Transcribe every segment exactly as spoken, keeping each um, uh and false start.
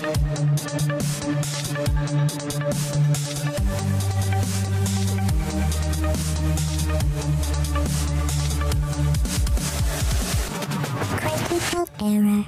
Critical error.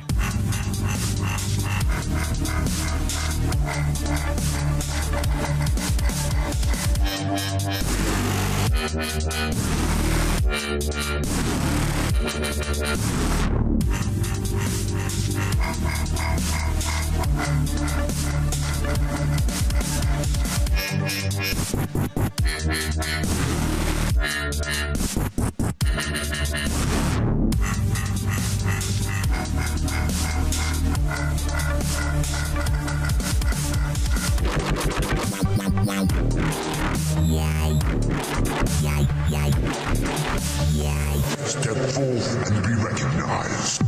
Step forth and be recognized.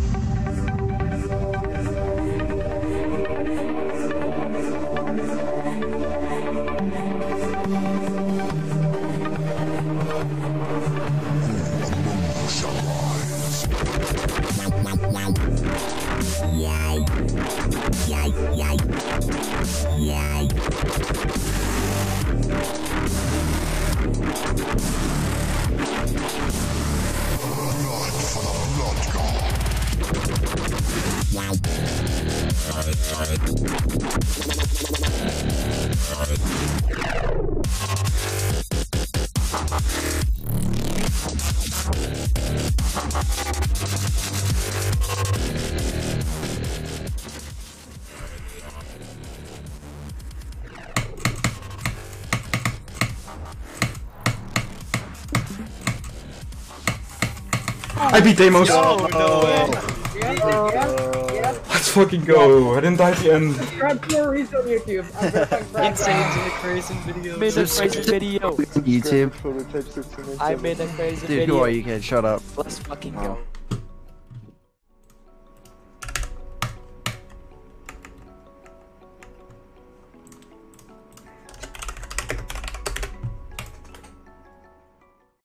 I beat Deimos! Oh, no way! Let's fucking go! I didn't die at the end. Subscribe to our Reese on YouTube. I'm verifying Brad. Insane to the crazy video. Made a crazy video. YouTube. I made a crazy Dude, video. who are you, kid? Shut up. Let's fucking Oh. go.